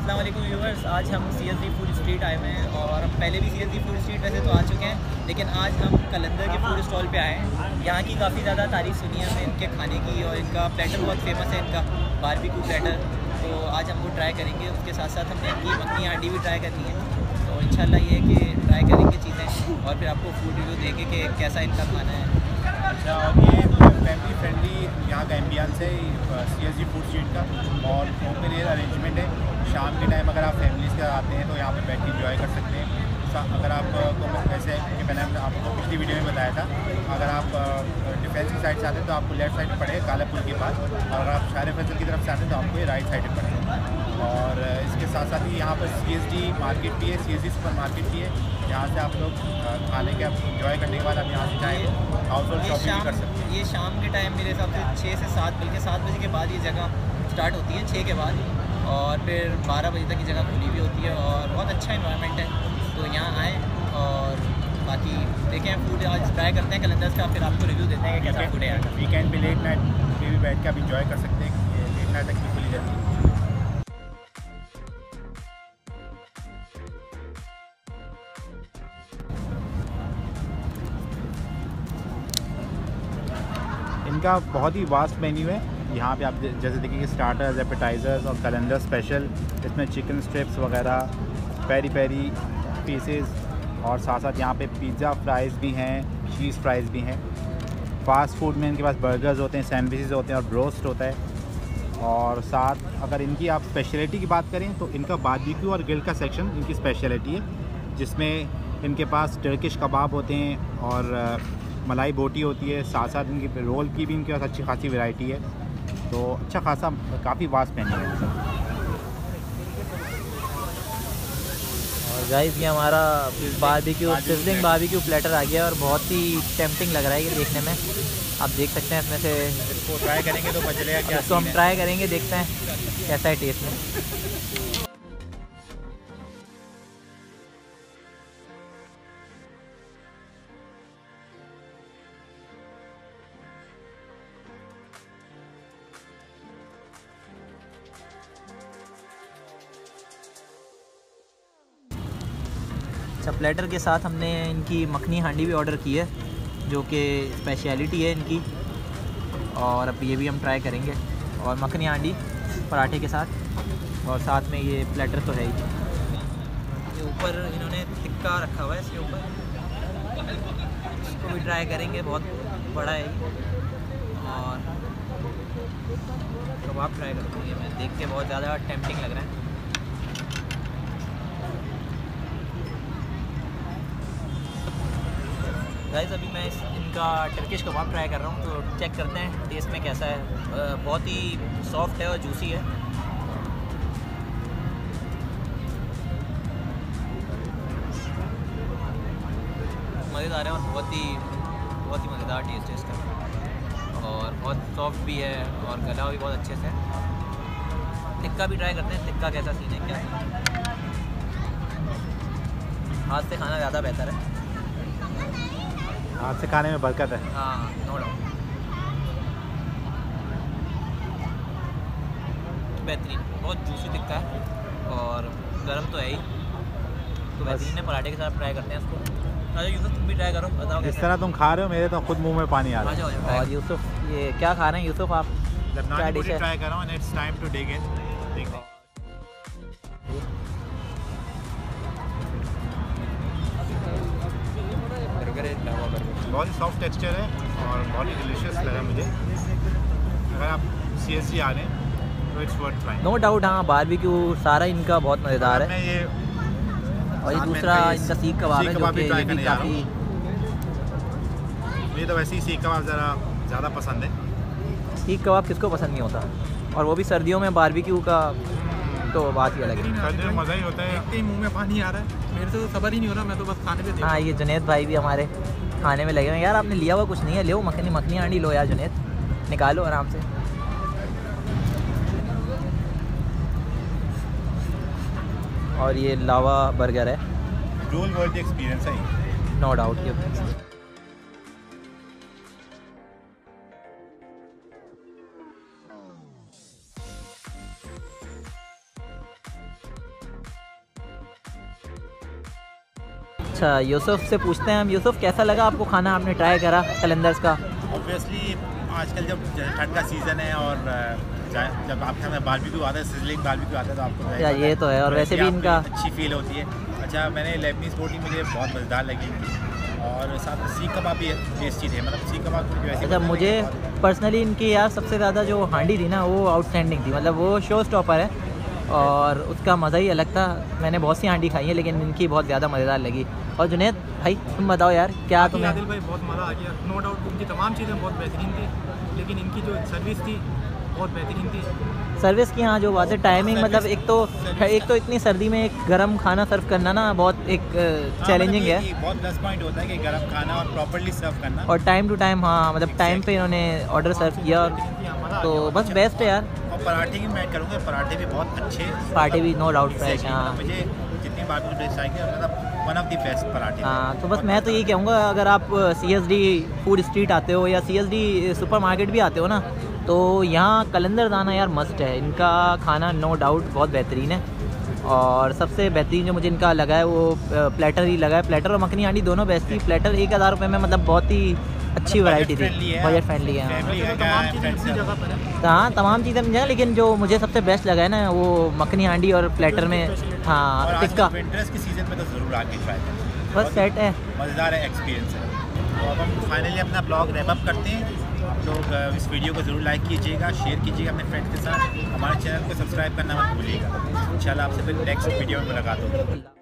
अस्सलाम वालेकुम व्यूअर्स। आज हम CSD फूड स्ट्रीट आए हुए हैं और हम पहले भी CSD फूड स्ट्रीट वैसे तो आ चुके हैं, लेकिन आज हम कलंदर के फूड स्टॉल पे आए हैं। यहाँ की काफ़ी ज़्यादा तारीफ़ सुनी है हमने इनके खाने की और इनका प्लेटर बहुत फेमस है, इनका बारबेक्यू प्लेटर। तो आज हम वो ट्राई करेंगे। उसके साथ साथ हमने इनकी मखनी हांडी भी ट्राई करनी है। तो इंशाल्लाह ये है कि ट्राई करेंगे चीज़ें और फिर आपको फूड रिव्यू देंगे कि कैसा इनका खाना है। अच्छा, और ये फैमिली फ्रेंडली यहाँ का एम्बियंस है CSD फूड स्ट्रीट का, और ओपन एयर अरेंजमेंट है। शाम के टाइम अगर आप फैमिलीज़ के साथ आते हैं तो यहाँ पे बैठ के इंजॉय कर सकते हैं। अगर आपको ऐसे कि मैंने आपको पिछली वीडियो में बताया था, अगर आप डिफेंस की साइड से आते हैं तो आपको लेफ्ट साइड पड़ेगा काला पुल के पास, और अगर आप शारे फैसल की तरफ से आते हैं तो आपको ये राइट साइड पड़ेगा। और इसके साथ साथ ही यहाँ पर CSD मार्केट भी है, CSD सुपर मार्केट भी है। यहाँ से आप लोग खाने के इंजॉय करने के बाद आप यहाँ से चाहें हाउस होल्ड शॉपिंग भी कर सकते हैं। ये शाम के टाइम मेरे हिसाब से 6 से 7, बल्कि 7 बजे के बाद ये जगह स्टार्ट होती है, 6 के बाद, और फिर 12 बजे तक की जगह खुली हुई होती है और बहुत अच्छा इन्वायरमेंट है। तो यहाँ आएँ और बाकी देखें फूड आज ट्राई करते हैं कलंदर्स का, फिर आपको रिव्यू देते हैं कि कैसा फूड है यहाँ का। वीकेंड पे लेट नाइट पे भी बैठ के आप इंजॉय कर सकते हैं। लेट नाइट तक भी खुली रहती है। इनका बहुत ही वास्ट मेन्यू है। यहाँ पे आप जैसे देखिए स्टार्टर्स, एपेटाइज़र्स और कलंदर स्पेशल। इसमें चिकन स्ट्रिप्स वगैरह, पेरी पेरी पीसेस, और साथ साथ यहाँ पे पिज़्ज़ा फ्राइज़ भी हैं, चीज़ फ्राइज़ भी हैं। फास्ट फूड में इनके पास बर्गर्स होते हैं, सैंडविचेस होते हैं और ब्रोस्ट होता है। और साथ अगर इनकी आप स्पेशलिटी की बात करें तो इनका बारबेक्यू और ग्रिल का सेक्शन इनकी स्पेशलिटी है, जिसमें इनके पास टर्किश कबाब होते हैं और मलाई बोटी होती है। साथ साथ इनकी रोल की भी इनके पास अच्छी खासी वैरायटी है। तो अच्छा खासा काफ़ी वास्ट मेन्यू है। और गाइस ये हमारा बारबेक्यू सिजलिंग बारबेक्यू प्लेटर आ गया और बहुत ही टेम्पटिंग लग रहा है ये देखने में। आप देख सकते हैं इसमें से इसको ट्राई करेंगे तो पता चलेगा क्या। इसको हम ट्राई करेंगे, देखते हैं कैसा है टेस्ट में। अच्छा, प्लेटर के साथ हमने इनकी मखनी हांडी भी ऑर्डर की है, जो कि स्पेशलिटी है इनकी, और अब ये भी हम ट्राई करेंगे। और मखनी हांडी पराठे के साथ, और साथ में ये प्लेटर तो है ही। ये ऊपर इन्होंने टिक्का रखा हुआ है, इसके ऊपर इसको भी ट्राई करेंगे, बहुत बड़ा है ये। और कबाब ट्राई करते हैं, मैं देख के बहुत ज़्यादा टेम्पटिंग लग रहा है। गाइस अभी मैं इनका टर्किश कबाब ट्राई कर रहा हूँ, तो चेक करते हैं टेस्ट में कैसा है। बहुत ही सॉफ्ट है और जूसी है। मज़ेदार है और बहुत ही मज़ेदार टेस्ट है इसका, और बहुत सॉफ्ट भी है और गला भी बहुत अच्छे से। टिक्का भी ट्राई करते हैं, टिक्का कैसा सीन है, क्या सीन है। हाथ से खाना ज़्यादा बेहतर है, हाथ से खाने में बरकत है। हाँ, नो डाउट। बेहतरीन, बहुत जूसी टिक्का है और गर्म तो है ही, तो बेहतरीन है। पराठे के साथ ट्राई करते हैं इसको। अच्छा यूसुफ, तुम भी ट्राई करो, बताओ इस तरह तुम खा रहे हो, मेरे तो खुद मुंह में पानी आ रहा है। आ जाओ। और यूसुफ ये क्या खा रहे हैं यूसुफ आप? क्या डिश है? ट्राई कर रहा हूँ, it's time to dig in. देखो बहुत ही सॉफ्ट टेक्सचर है और बहुत ही डिलीशियस लगा मुझे। अगर आप CSD आ रहे हैं तो it's worth trying. No doubt. हाँ, बारबेक्यू सारा इनका बहुत मज़ेदार है। ये और ये दूसरा इनका सीख कबाब है, जो कि ये भी काफ़ी, मुझे तो वैसे ही सीख कबाब ज़्यादा पसंद है। सीख कबाब किसको पसंद नहीं होता, और वो भी सर्दियों में बारबेक्यू का तो बात ही अलग है। सर्दियों में मज़ा ही होता है। देखते ही मुँह में पानी आ रहा है, मेरे से तो सबर ही नहीं हो रहा, मैं तो बस खाने पे। हाँ, ये जुनैद भाई भी हमारे खाने में लगे हुए हैं। यार आपने लिया हुआ कुछ नहीं है, लो मखनी हांडी लो यार जुनैद, निकालो आराम से। और ये लावा बर्गर है, ड्रोन वर्ल्ड एक्सपीरियंस है, नो डाउट। अच्छा, यूसुफ से पूछते हैं हम। यूसुफ, कैसा लगा आपको खाना, आपने ट्राई करा कलंदर्स का? ऑब्वियसली आजकल जब ठंड का सीज़न है और जब आपके हमें बारबेक्यू आता है, सिजलिंग बारबेक्यू आता है, तो आपको या ये तो है, और वैसे भी इनका अच्छी फील होती है। अच्छा, मैंने लेबनीज़ रोटी मुझे बहुत मज़ेदार लगी इनकी, और साथ में सीख कबाब भी टेस्टी थे, मतलब सीख कबाब मुझे वैसे। अच्छा, मुझे पर्सनली इनकी यार सबसे ज़्यादा जो हांडी थी ना वो आउटस्टैंडिंग थी, मतलब वो शो स्टॉपर है और उसका मज़ा ही अलग था। मैंने बहुत सी हांडी खाई है लेकिन इनकी बहुत ज़्यादा मज़ेदार लगी। और जुनैद भाई, तुम बताओ यार, क्या तुम्हें? आदिल भाई, बहुत मज़ा आ गया, नो डाउट। इनकी तमाम चीज़ें बहुत बेहतरीन थी, लेकिन इनकी जो सर्विस थी बहुत बेहतरीन थी। सर्विस की हाँ जो बात है, टाइमिंग, मतलब एक तो इतनी सर्दी में एक गर्म खाना सर्व करना ना बहुत एक चैलेंजिंग है। बहुत प्लस पॉइंट होता है कि गर्म खाना और प्रॉपर्ली सर्व करना, और टाइम टू टाइम, हाँ मतलब टाइम पे इन्होंने ऑर्डर सर्व किया, और तो बस बेस्ट है यार। और पराठे की मैं करूँगा, पराठे भी बहुत अच्छे, पराठे भी नो डाउट फ्रेश। हाँ, मुझे जितनी बार मुझे टेस्ट आएगी, मतलब वन ऑफ द बेस्ट पराठे। हाँ, तो बस मैं तो यही कहूँगा, अगर आप CSD फूड स्ट्रीट आते हो या CSD सुपरमार्केट भी आते हो ना, तो यहाँ कलंदर आना यार मस्ट है। इनका खाना नो डाउट बहुत बेहतरीन है, और सबसे बेहतरीन जो मुझे इनका लगा है वो प्लेटर ही लगा है। प्लेटर और मखनी हांडी दोनों बेस्ट थी। प्लेटर 1000 रुपये में मतलब बहुत ही अच्छी वैरायटी थी, बजट फ्रेंडली है। तमाम चीज़ें इसी जगह पर है। तो हाँ, तमाम चीज़ें मिल जाए, लेकिन जो मुझे सबसे बेस्ट लगा है ना वो मखनी हांडी और प्लेटर में, हाँ टिक्का। विंटर्स की सीज़न में तो ज़रूर आके ट्राई करें, बस सेट है, मज़ेदार है एक्सपीरियंस है। तो अब हम फाइनली अपना ब्लॉग रैप अप करते हैं। आप लोग इस वीडियो को ज़रूर लाइक कीजिएगा, शेयर कीजिएगा अपने फ्रेंड्स के साथ, हमारे चैनल को सब्सक्राइब करना मत भूलिएगा। इंशाल्लाह आपसे फिर नेक्स्ट वीडियो में मुलाकात होगी।